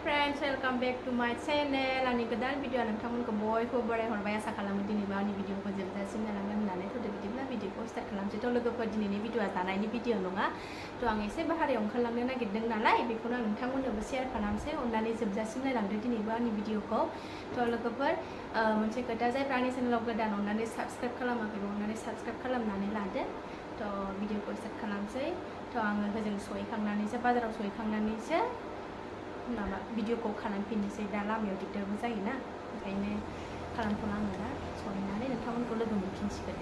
friends, welcome back to my channel. Ani godan video nोंथांमोनखौ बयखौबो बरायहरबाय आसा खालामो दिनैबो आंनि भिडिअखौ जोबजासिम नायलांगोन होननानै थ'दो बिदिब्ला भिडिअखौ स्टार्ट खालामसै। थ' लोगोफोर दिनैनि भिडिअआ जानायनि भिडिअ नङा। थ' आं एसे बाहेरायाव ओंखारलांनो नागिरदों नालाय बेखौनो आं नोंथांमोननोबो शेयार खालामसै। अननानै जोबजासिम नायलांदो दिनैबो आंनि भिडिअखौ। थ' लोगोफोर मोनसे खोथा जायफ्रा आंनि चेनेलाव गोदान अननानै साबस्क्राइब खालामाखैबा अननानै साबस्क्राइब खालामनानै लादो। थ' भिडिअखौ स्टार्ट खालामसै। थ' आङो होजों सहैखांनानैसो बाजाराव सहैखांनानैसो माबा भिडिअखौ खालामफिननोसै। दा लामायाव दिगदारबो जायोना ओंखायनो खालामथ'ला आङो दा सहैनानै नोंथांमोनखौ लोगो मोनफिनसिगोन।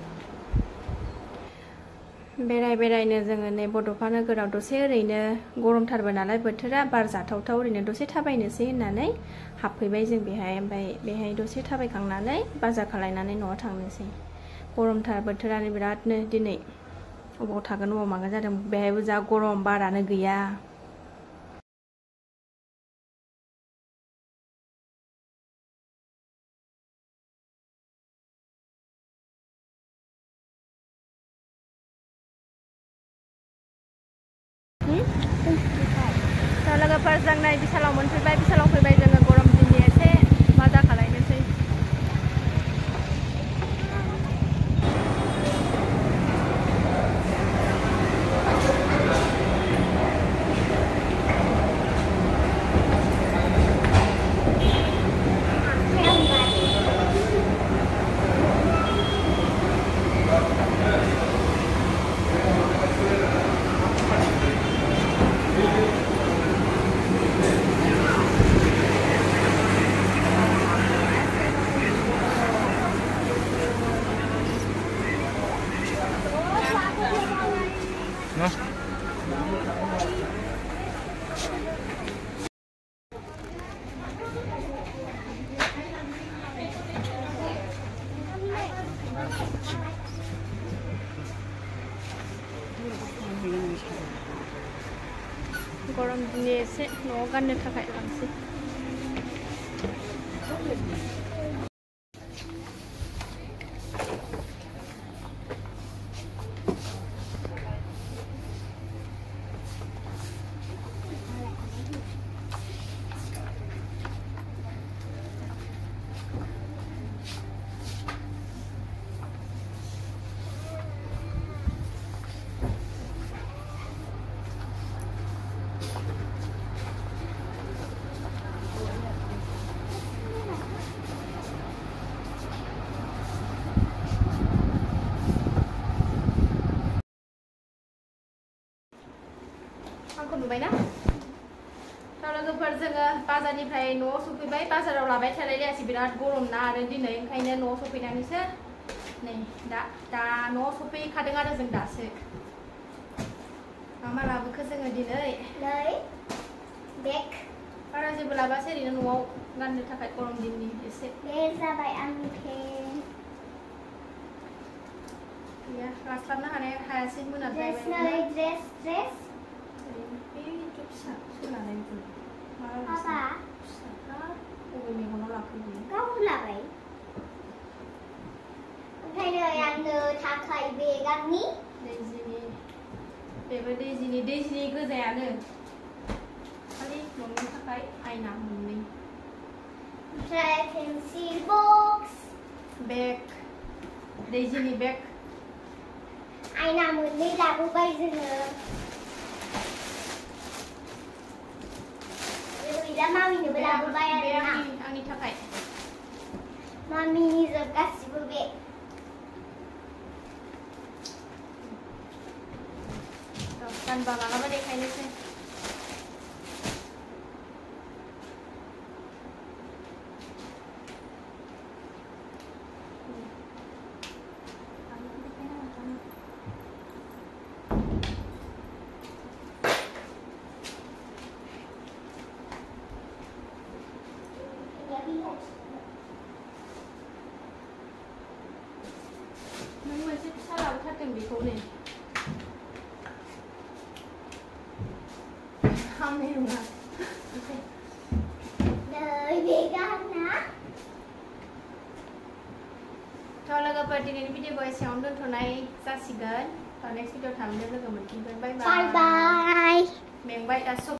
बेरायनो जोङो नै बड'फा नोगोराव दसे ओरैनो गरमथारबो नालाय बोथोरा बार जाथावथाव ओरैनो दसे थाबायनोसै होननानै हाबफैबाय जों बेहाय। ओमफ्राय बेहाय दसे थाबायखांनानै बाजार खालायनानै न'आव थांनोसै। गरमथार बोथोरानो बिरादनो दिनै अबाव थागोन अबाव मागोन जादों। बेहायबो जा गरम बारानो गैया। लोगोफोर जों नै बिशालाव मोनफैबाय। बिशालाव फैबाय जोङो गरम दिननि एसे मजा खालायनोसै। गरम दिननि एसे न'आव गाननो थाखाय लांसै। आंखौ नुबायना? थ' लोगोफोर जोङो बाजारनिफ्राय न'आव सफैबाय। बाजाराव लाबाय थानाय जायासै बिराद गरम ना आरो दिनै ओंखायनो न'आव सफैनानैसो नै दा न'आव सफैखादों आरो जों दासो। मा लाबोखो जोङो दिनै? बेग बारा जेबो लाबोआसै ओरैनो न'आव गाननो थाखाय गरम दिननि एसे। बे जाबाय आंनि पेन। गैया लास्लाबनो हायासै मोनाद्रायबाय। ड्रेस फिसा सोलानाय फिसाफ्रा बबे मेगनाव लाफैयो गाव लाबाय। ओंखायनो आंनो थाखाय बेग आंनि दैजिनि गोजायानो खालि न'नि थाखाय आयना मोननै। ओमफ्राय पेन्सिल बक्स बेग दैजिनि बेग आयना मोननै लाबोबाय जोङो। मामिनोबो लाबोबाय आरोना आंनि थाखाय। मामिनि जोब गासिबो बे। गानबा मालाबा देखायनोसै। नों मोनसे फिसा लाबोथारदों बेखौ नै हामनाय नङा। नै बेगाना। थ' लोगोफोर दिनैनि भिडिअखौ एसेयावनो दोनथ'नाय जासिगोन। नेक्स्ट भिडिअ थाबैनो लोगो मोनफिनगोन। Bye bye. मेंबाय दा